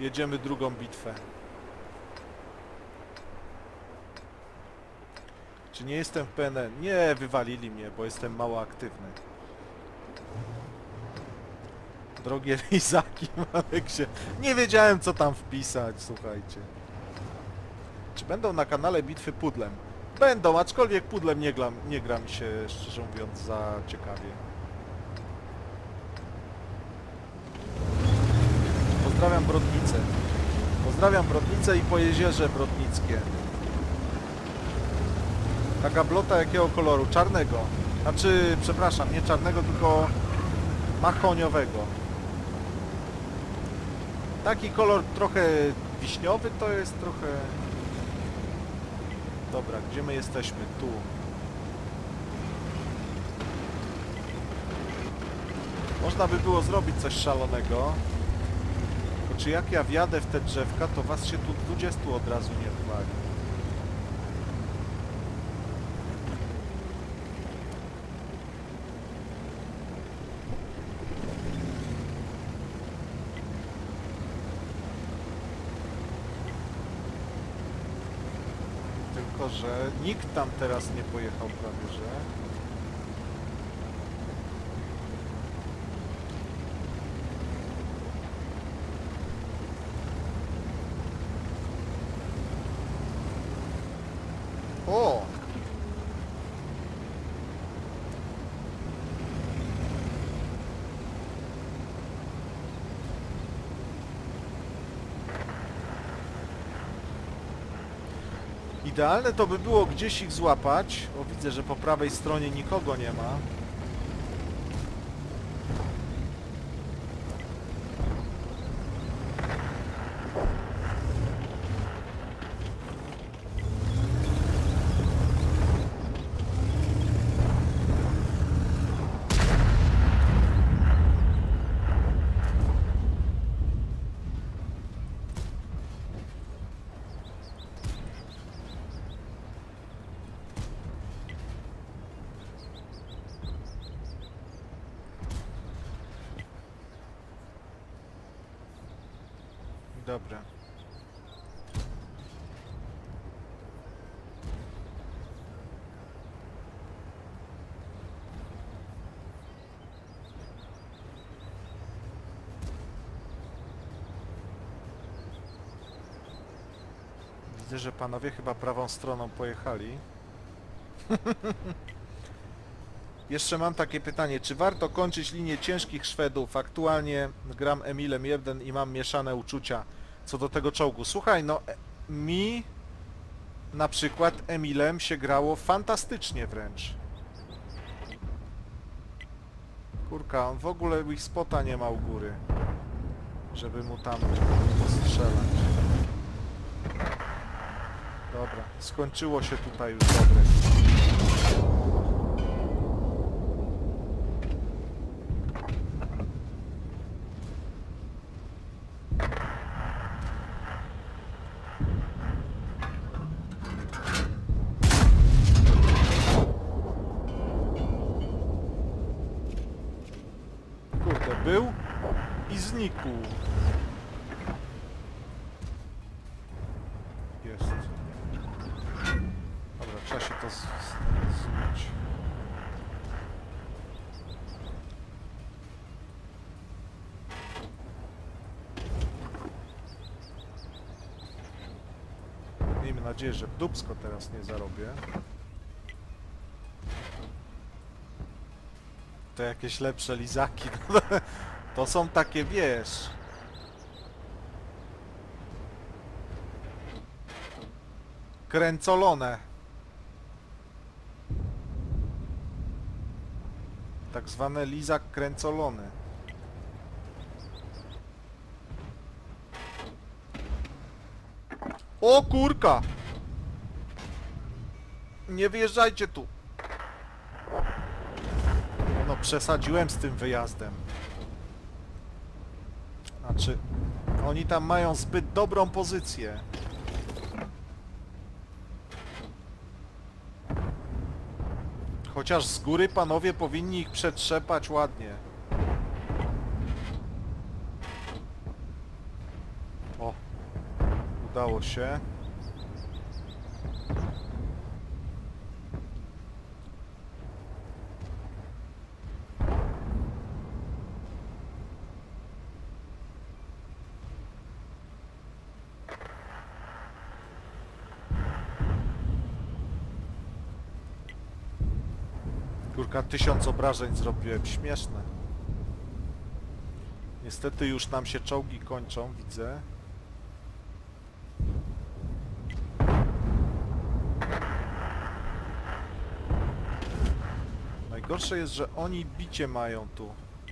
jedziemy drugą bitwę. Czy nie jestem w PNL? Nie, wywalili mnie, bo jestem mało aktywny. Drogie lizaki, Aleksie. Nie wiedziałem, co tam wpisać, słuchajcie. Czy będą na kanale bitwy pudlem? Będą, aczkolwiek pudlem nie gra mi się, szczerze mówiąc, za ciekawie. Pozdrawiam Brodnicę. Pozdrawiam Brodnicę i Pojezierze Brodnickie. Ta gablota jakiego koloru? Czarnego. Znaczy, przepraszam, nie czarnego, tylko mahoniowego. Taki kolor trochę wiśniowy to jest trochę... Dobra, gdzie my jesteśmy? Tu. Można by było zrobić coś szalonego. Tylko czy jak ja wjadę w te drzewka, to was się tu 20 od razu nie wali. Tylko że nikt tam teraz nie pojechał prawie, że... O! Idealne to by było gdzieś ich złapać. O, widzę, że po prawej stronie nikogo nie ma. Dobra. Widzę, że panowie chyba prawą stroną pojechali. Jeszcze mam takie pytanie, czy warto kończyć linię ciężkich Szwedów? Aktualnie gram Emilem 1 i mam mieszane uczucia co do tego czołgu. Słuchaj, no mi na przykład Emilem się grało fantastycznie wręcz. Kurka, on w ogóle ich spota nie ma u góry, żeby mu tam postrzelać. Dobra, skończyło się tutaj już dobre. Kurde, był i znikł. Jest. Dobra, trzeba się to zmyć. Miejmy nadzieję, że dupsko teraz nie zarobię. To jakieś lepsze lizaki. To są takie, wiesz... kręcolone. Tak zwane lizak kręcolony. O kurka! Nie wyjeżdżajcie tu. No przesadziłem z tym wyjazdem. Znaczy, oni tam mają zbyt dobrą pozycję. Chociaż z góry panowie powinni ich przetrzepać ładnie. O, udało się. Kurka, 1000 obrażeń zrobiłem, śmieszne. Niestety już nam się czołgi kończą, widzę. Najgorsze jest, że oni bicie mają tu.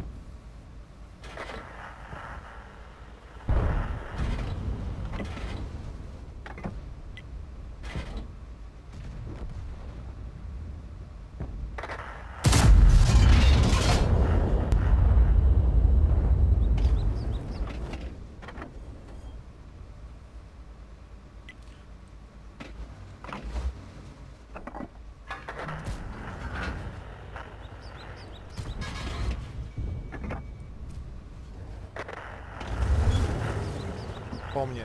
Po mnie.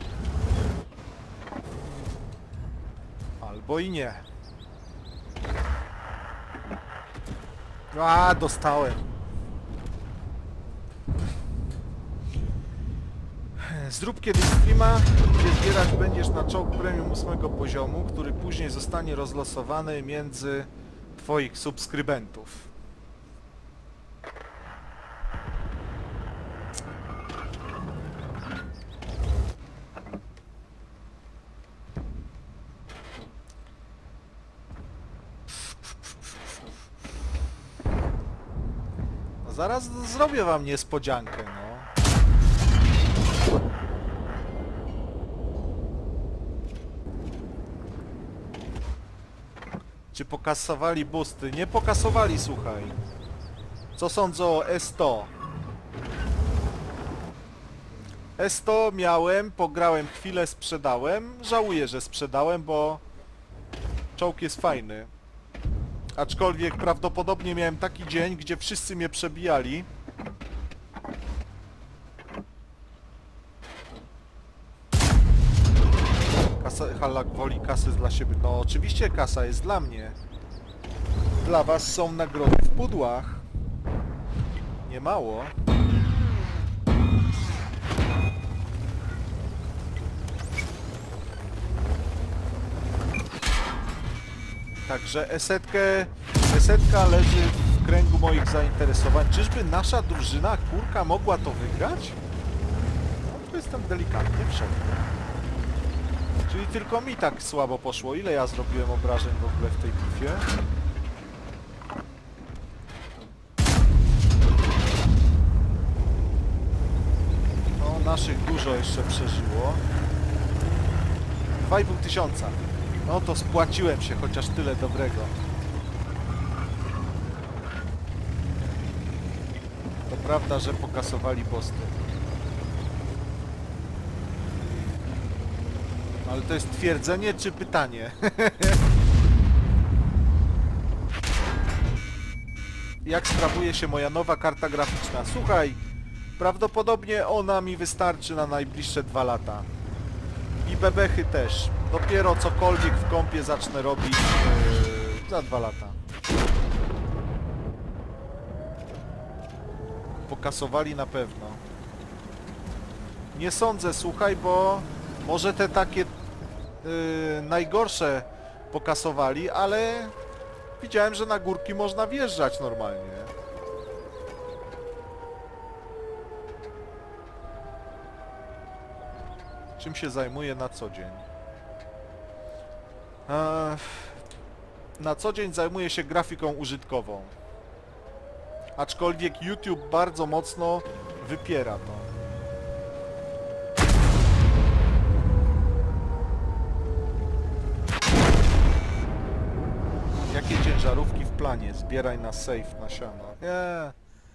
Albo i nie. A, dostałem. Zrób kiedyś streama, gdzie zbierać będziesz na czołg premium 8 poziomu, który później zostanie rozlosowany między twoich subskrybentów. No zaraz zrobię wam niespodziankę, no. Czy pokasowali boosty? Nie pokasowali, słuchaj. Co sądzę o S100? S100 miałem, pograłem chwilę, sprzedałem. Żałuję, że sprzedałem, bo czołg jest fajny. Aczkolwiek prawdopodobnie miałem taki dzień, gdzie wszyscy mnie przebijali. Hallak woli kasy dla siebie. No oczywiście kasa jest dla mnie. Dla was są nagrody w pudłach. Nie mało. Także esetka leży w kręgu moich zainteresowań. Czyżby nasza drużyna, kurka, mogła to wygrać? No to jestem delikatnie wszędzie. Czyli tylko mi tak słabo poszło. Ile ja zrobiłem obrażeń w ogóle w tej bitwie? No, naszych dużo jeszcze przeżyło. 2500. No to spłaciłem się, chociaż tyle dobrego. To prawda, że pokasowali posty. Ale to jest twierdzenie czy pytanie? Jak sprawuje się moja nowa karta graficzna? Słuchaj, prawdopodobnie ona mi wystarczy na najbliższe 2 lata. I bebechy też. Dopiero cokolwiek w kompie zacznę robić za 2 lata. Pokasowali na pewno. Nie sądzę, słuchaj, bo może te takie najgorsze pokasowali, ale widziałem, że na górki można wjeżdżać normalnie. Czym się zajmuję na co dzień? Na co dzień zajmuję się grafiką użytkową. Aczkolwiek YouTube bardzo mocno wypiera to. Jakie ciężarówki w planie? Zbieraj na safe, na siano. Nie.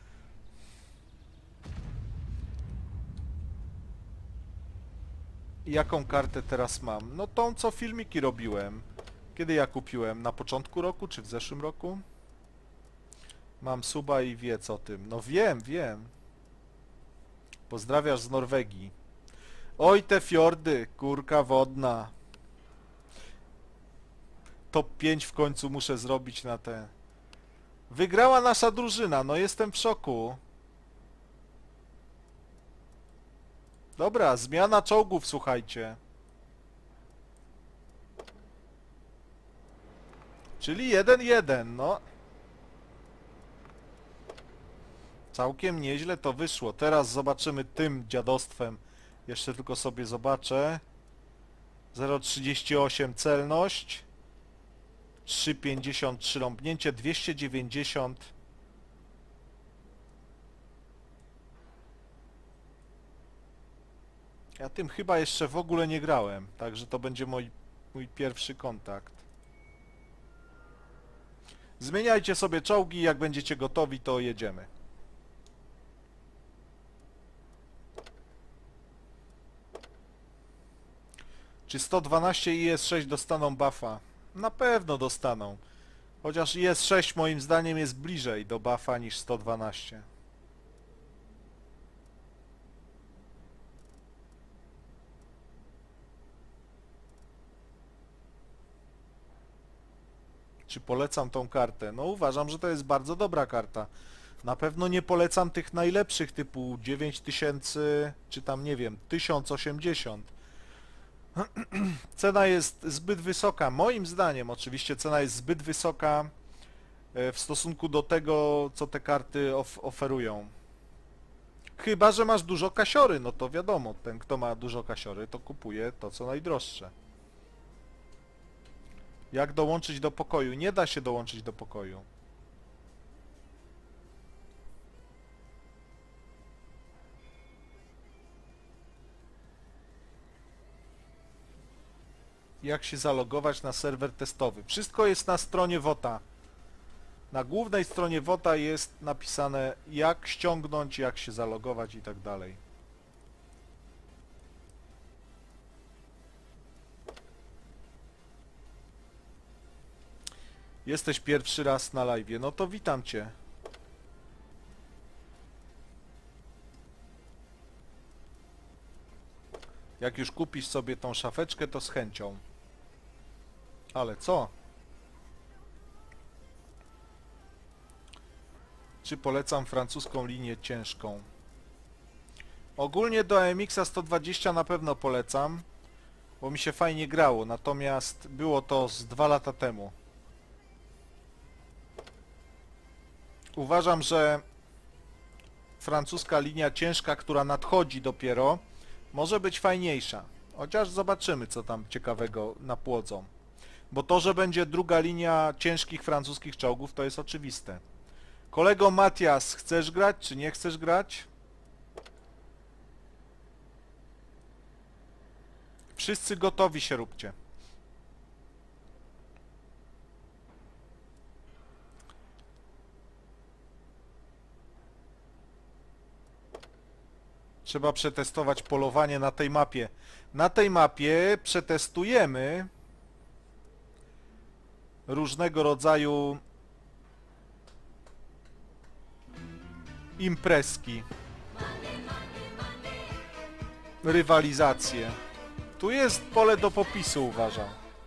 Jaką kartę teraz mam? No tą, co filmiki robiłem. Kiedy ja kupiłem? Na początku roku, czy w zeszłym roku? Mam suba i wiedz o tym. No wiem. Pozdrawiasz z Norwegii. Oj, te fiordy, kurka wodna. Top 5 w końcu muszę zrobić na te. Wygrała nasza drużyna, no jestem w szoku. Dobra, zmiana czołgów, słuchajcie. Czyli 1-1, no. Całkiem nieźle to wyszło. Teraz zobaczymy tym dziadostwem. Jeszcze tylko sobie zobaczę. 0,38 celność. 3,53 rąbnięcie. 290. Ja tym chyba jeszcze w ogóle nie grałem. Także to będzie mój pierwszy kontakt. Zmieniajcie sobie czołgi. Jak będziecie gotowi, to jedziemy. Czy 112 i IS-6 dostaną buffa? Na pewno dostaną. Chociaż IS-6 moim zdaniem jest bliżej do buffa niż 112. Czy polecam tą kartę? No uważam, że to jest bardzo dobra karta. Na pewno nie polecam tych najlepszych typu 9000 czy tam nie wiem 1080. Cena jest zbyt wysoka, moim zdaniem oczywiście cena jest zbyt wysoka w stosunku do tego, co te karty oferują. Chyba że masz dużo kasiory, no to wiadomo, ten kto ma dużo kasiory to kupuje to co najdroższe. Jak dołączyć do pokoju? Nie da się dołączyć do pokoju. Jak się zalogować na serwer testowy? Wszystko jest na stronie WOTA. Na głównej stronie WOTA jest napisane jak ściągnąć, jak się zalogować i tak dalej. Jesteś pierwszy raz na live'ie, no to witam Cię. Jak już kupisz sobie tą szafeczkę, to z chęcią. Ale co? Czy polecam francuską linię ciężką? Ogólnie do AMX-a 120 na pewno polecam, bo mi się fajnie grało, natomiast było to z 2 lata temu. Uważam, że francuska linia ciężka, która nadchodzi dopiero, może być fajniejsza. Chociaż zobaczymy, co tam ciekawego napłodzą. Bo to, że będzie druga linia ciężkich francuskich czołgów, to jest oczywiste. Kolego Matias, chcesz grać, czy nie chcesz grać? Wszyscy gotowi się róbcie. Trzeba przetestować polowanie na tej mapie. Na tej mapie przetestujemy różnego rodzaju imprezki, rywalizacje. Tu jest pole do popisu, uważam.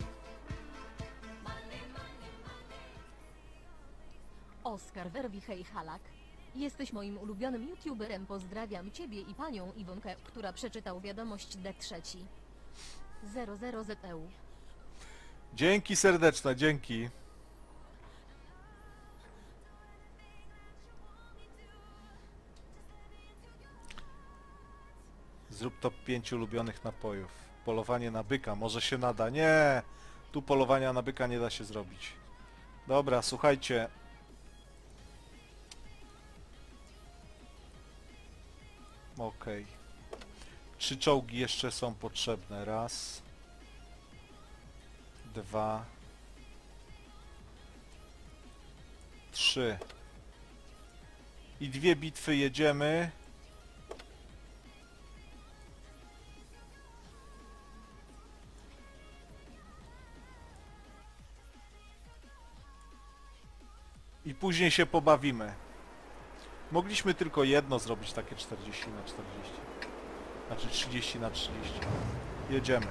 Oskar Werwichej-Halak. Jesteś moim ulubionym youtuberem. Pozdrawiam Ciebie i panią Iwonkę, która przeczytał wiadomość D3. 00ZEU. Dzięki serdeczne, dzięki. Zrób top 5 ulubionych napojów. Polowanie na byka, może się nada. Nie! Tu polowania na byka nie da się zrobić. Dobra, słuchajcie. Okej. 3 czołgi jeszcze są potrzebne. Raz. 2. 3. I 2 bitwy jedziemy. I później się pobawimy. Mogliśmy tylko jedno zrobić, takie 40 na 40. Znaczy 30/30. Jedziemy.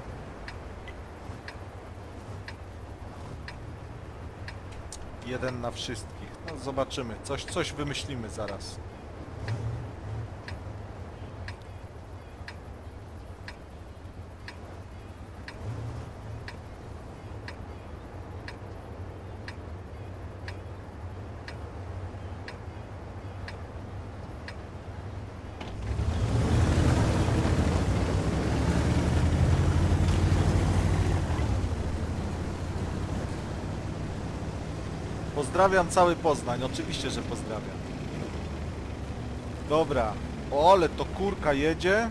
Jeden na wszystkich. No zobaczymy. Coś wymyślimy zaraz. Pozdrawiam cały Poznań, oczywiście, że pozdrawiam. Dobra, o, ale to kurka jedzie.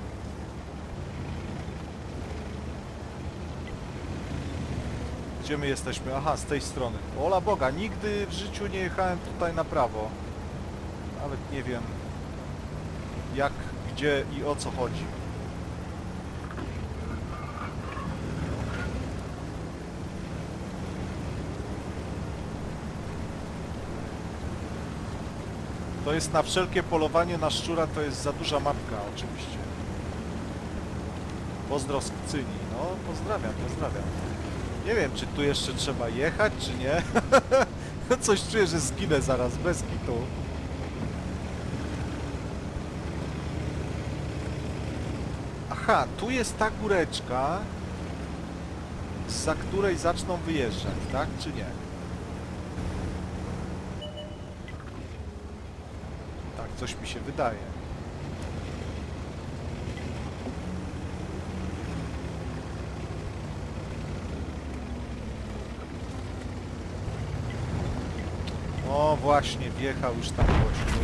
Gdzie my jesteśmy? Aha, z tej strony. Ola Boga, nigdy w życiu nie jechałem tutaj na prawo. Nawet nie wiem jak, gdzie i o co chodzi. To jest na wszelkie polowanie na szczura, to jest za duża mapka oczywiście. Pozdro z Kcyni. No, pozdrawiam, pozdrawiam. Nie wiem, czy tu jeszcze trzeba jechać, czy nie. Coś czuję, że zginę zaraz, bez kitu. Aha, tu jest ta góreczka, za której zaczną wyjeżdżać, tak, czy nie? Tak, coś mi się wydaje. O, właśnie, wjechał już tam gościu.